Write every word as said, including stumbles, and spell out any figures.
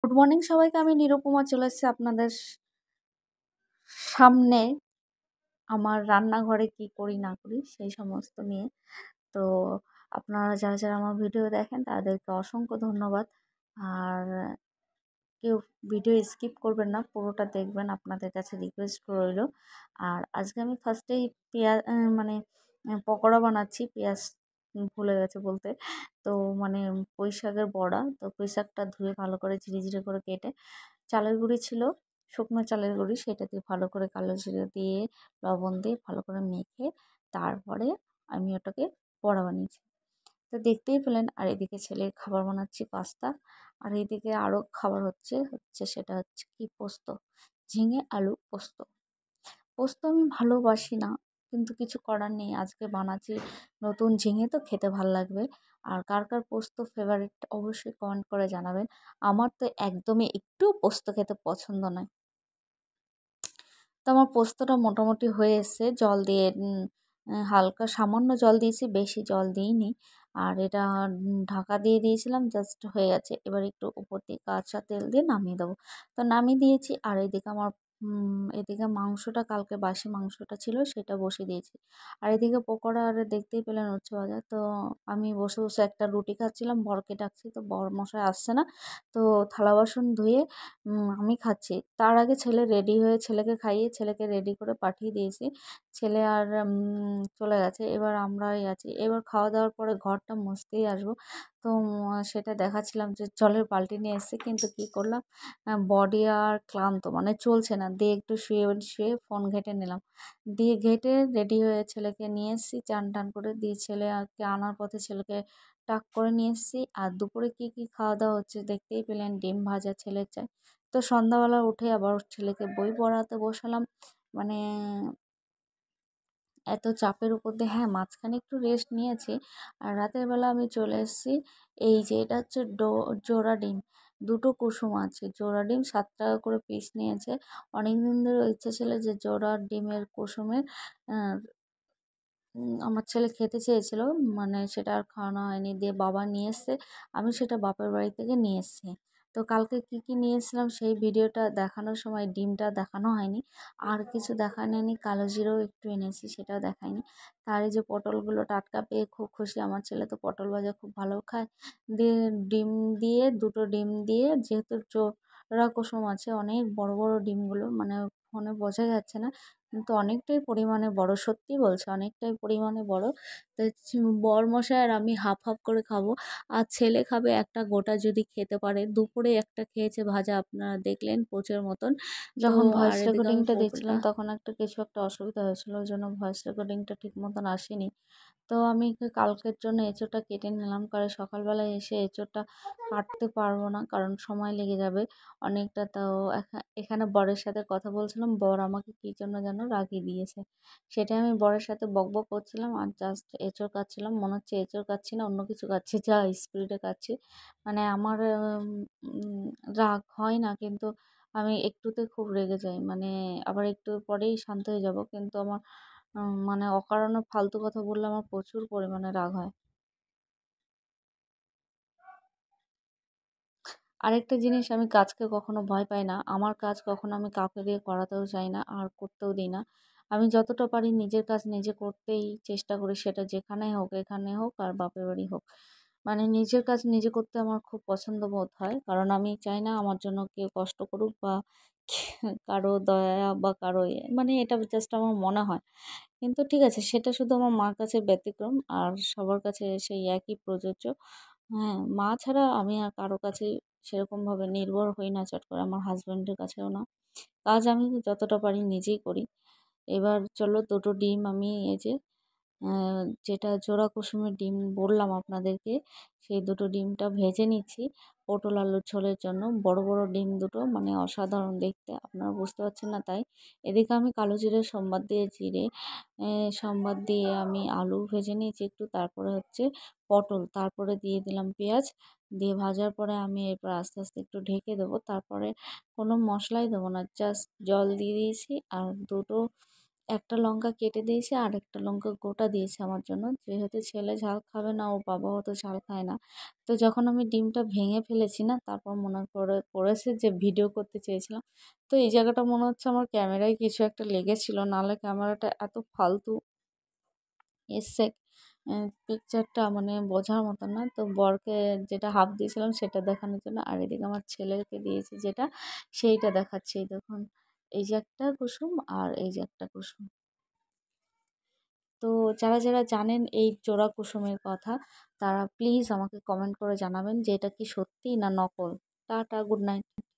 Good morning সবাইকে। আমি নিরুপমা চলে এসেছি আপনাদের সামনে আমার রান্নাঘরে কি করি না করি সেই সমস্ত নিয়ে। তো আপনারা যারা যারা আমার ভিডিও দেখেন তাদেরকে অসংখ্য ধন্যবাদ। আর কেউ ভিডিও স্কিপ করবেন না, পুরোটা দেখবেন, আপনাদের কাছে রিকোয়েস্ট রইল। আর আজকে আমি ফার্স্টেই পেঁয়াজ মানে পকোড়া বানাচ্ছি। পেঁয়াজ ভুলে গেছে বলতে। তো মানে পুঁই শাকের বড়া। তো পুঁই শাকটা ধুয়ে ভালো করে ঝিরে ঝিরে করে কেটে, চালের গুঁড়ি ছিল, শুকনো চালের গুঁড়ি, সেটা দিয়ে ভালো করে কালো জিরে দিয়ে লবণ দিয়ে ভালো করে মেখে তারপরে আমি ওটাকে বড়া বানিয়েছি। তো দেখতেই পেলেন। আর এদিকে ছেলের খাবার বানাচ্ছি পাস্তা। আর এদিকে আরও খাবার হচ্ছে হচ্ছে সেটা হচ্ছে কি পোস্ত, ঝিঙে আলু পোস্ত। পোস্ত আমি ভালোবাসি না, কিন্তু কিছু করার নেই, আজকে বানাচ্ছি। নতুন ঝিঙে তো খেতে ভাল লাগবে। আর কার কার পোস্ত ফেভারিট অবশ্যই কমেন্ট করে জানাবেন। আমার তো একদমই একটু পোস্ত খেতে পছন্দ নয়। তো আমার পোস্তটা মোটামুটি হয়ে এসছে। জল দিয়ে হালকা সামান্য জল দিয়েছি, বেশি জল দিইনি। আর এটা ঢাকা দিয়ে দিয়েছিলাম, জাস্ট হয়ে গেছে। এবার একটু উপর দিয়ে কাঁচা তেল দিয়ে নামিয়ে দেবো। তো নামিয়ে দিয়েছি। আর এদিকে আমার এদিকে মাংসটা, কালকে বাসি মাংসটা ছিল, সেটা বসিয়ে দিয়েছি। আর এদিকে পকোড়া, আর দেখতেই পেলেন উচ্ছে ভাজা। তো আমি বসে বসে একটা রুটি খাচ্ছিলাম, বরকে ডাকছি, তো বর মশাই আসছে না। তো থালা বাসন ধুয়ে আমি খাচ্ছি। তার আগে ছেলে রেডি হয়ে, ছেলেকে খাইয়ে ছেলেকে রেডি করে পাঠিয়ে দিয়েছি। ছেলে আর চলে গেছে, এবার আমরাই আছি। এবার খাওয়া দাওয়ার পরে ঘরটা মুছতেই আসবো। তো সেটা দেখাচ্ছিলাম যে জলের বালতি নিয়ে এসেছি, কিন্তু কি করলাম, বডি আর ক্লান্ত, মানে চলছে না, দিয়ে একটু শুয়ে শুয়ে ফোন ঘেঁটে নিলাম। দিয়ে ঘেঁটে রেডি হয়ে ছেলেকে নিয়ে এসেছি, চান টান করে দিয়ে ছেলেকে আনার পথে ছেলেকে টাক করে নিয়ে এসেছি। আর দুপুরে কি কি খাওয়া দাওয়া হচ্ছে দেখতেই পেলেন, ডিম ভাজা ছেলের চাই। তো সন্ধ্যাবেলা উঠে আবার ছেলেকে বই পড়াতে বসালাম। মানে এত চাপের উপর দিয়ে, হ্যাঁ মাঝখানে একটু রেস্ট নিয়েছি। আর রাতের বেলা আমি চলে এসেছি। এই যে এটা হচ্ছে ডো জোড়া ডিম, দুটো কুসুম আছে। জোড়া ডিম সাত টাকা করে পিস নিয়েছে। অনেক দিন ধরে ইচ্ছা ছিল যে জোড়া ডিমের কুসুমের আমার ছেলে খেতে চেয়েছিল, মানে সেটা আর খাওয়ানো হয়নি। দিয়ে বাবা নিয়ে এসছে, আমি সেটা বাপের বাড়ি থেকে নিয়ে এসছি। তো কালকে কি কি নিয়ে এসেছিলাম সেই ভিডিওটা দেখানোর সময় ডিমটা দেখানো হয়নি। আর কিছু দেখানো হয়নি, কালো জিরেও একটু এনেছি, সেটাও দেখায়নি। তার এই যে পটলগুলো টাটকা পেয়ে খুব খুশি আমার ছেলে, তো পটল ভাজা খুব ভালো খায়। দিয়ে ডিম দিয়ে, দুটো ডিম দিয়ে, যেহেতু জোড়া কুসুম আছে, অনেক বড় বড় ডিমগুলো, মানে ফোনে বোঝা যাচ্ছে না, কিন্তু অনেকটাই পরিমাণে বড়, সত্যি বলছে অনেকটাই পরিমাণে বড়। তো বরমশাই আর আমি হাফ হাফ করে খাবো। আর ছেলে খাবে একটা গোটা যদি খেতে পারে। দুপুরে একটা খেয়েছে ভাজা, আপনারা দেখলেন পোচের মতন। যখন ভয়েস রেকর্ডিংটা দিচ্ছিলাম তখন একটা কিছু একটা অসুবিধা হয়েছিল, ওই জন্য ভয়েস রেকর্ডিংটা ঠিক মতন আসেনি। তো আমি কালকের জন্য এঁচোড়টা কেটে নিলাম, কারণ সকালবেলায় এসে এঁচোড়টা কাটতে পারবো না, কারণ সময় লেগে যাবে অনেকটা। তো এখানে বরের সাথে কথা বলছিলাম, বর আমাকে কী জন্য যেন রাগিয়ে দিয়েছে, সেটা আমি বরের সাথে বকবক করছিলাম আর জাস্ট এঁচোড় কাটছিলাম। মনে হচ্ছে এঁচোড় কাটছি না, অন্য কিছু কাটছি, যা স্পিডে কাটছি। মানে আমার রাগ হয় না, কিন্তু আমি একটুতে খুব রেগে যাই, মানে আবার একটু পরেই শান্ত হয়ে যাব, কিন্তু আমার মানে অকারণে ফালতু কথা বললে আমার প্রচুর পরিমাণে রাগ হয়। আরেকটা জিনিস, আমি কাজকে কখনো ভয় পাই না। আমার কাজ কখনো আমি কাউকে দিয়ে করাতেও চাই না, আর করতেও দিই না। আমি যতটা পারি নিজের কাজ নিজে করতেই চেষ্টা করি, সেটা যেখানে হোক, এখানে হোক আর বাপের বাড়ি হোক। মানে নিজের কাজ নিজে করতে আমার খুব পছন্দ বোধ হয়, কারণ আমি চাই না আমার জন্য কেউ কষ্ট করুক, বা কারো দয়া বা কারো ইয়ে, মানে এটা জাস্ট আমার মনে হয়। কিন্তু ঠিক আছে, সেটা শুধু আমার মার কাছে ব্যতিক্রম, আর সবার কাছে সেই একই প্রযোজ্য। হ্যাঁ, মা ছাড়া আমি আর কারো কাছে সেরকমভাবে নির্ভর হই না চট করে, আমার হাজব্যান্ডের কাছেও না। কাজ আমি যতটা পারি নিজেই করি। এবার চলো, দুটো ডিম আমি এই যে যেটা জোড়া কুসুমের ডিম বললাম আপনাদেরকে, সেই দুটো ডিমটা ভেজে নিচ্ছি পটল আলুর ঝোলের জন্য। বড় বড় ডিম দুটো, মানে অসাধারণ দেখতে, আপনারা বুঝতে পারছেন না তাই। এদিকে আমি কালো জিরে সম্বাদ দিয়ে, জিরে সম্বাদ দিয়ে আমি আলু ভেজে নিয়েছি একটু, তারপরে হচ্ছে পটল, তারপরে দিয়ে দিলাম পেঁয়াজ। দিয়ে ভাজার পরে আমি এরপর আস্তে আস্তে একটু ঢেকে দেবো। তারপরে কোনো মশলাই দেবো না, জাস্ট জল দিয়ে দিয়েছি। আর দুটো একটা লঙ্কা কেটে দিয়েছে আর একটা লঙ্কা গোটা দিয়েছে আমার জন্য, যেহেতু ছেলে ঝাল খাবে না, ওর বাবাও তো ঝাল খায় না। তো যখন আমি ডিমটা ভেঙে ফেলেছি না, তারপর মনে করে পড়েছে যে ভিডিও করতে চেয়েছিলাম। তো এই জায়গাটা মনে হচ্ছে আমার ক্যামেরায় কিছু একটা লেগেছিল, নাহলে ক্যামেরাটা এত ফালতু এসছে, পিকচারটা মানে বোঝার মতো না। তো বরকে যেটা হাফ দিয়েছিলাম সেটা দেখানোর জন্য, আর এদিকে আমার ছেলেকে দিয়েছি যেটা, সেইটা দেখাচ্ছি। এই দেখুন, এই যে একটা কুসুম আর এই যে একটা কুসুম। তো যারা যারা জানেন এই জোড়া কুসুমের কথা, তারা প্লিজ আমাকে কমেন্ট করে জানাবেন যে এটা কি সত্যি না নকল। Tata, good night.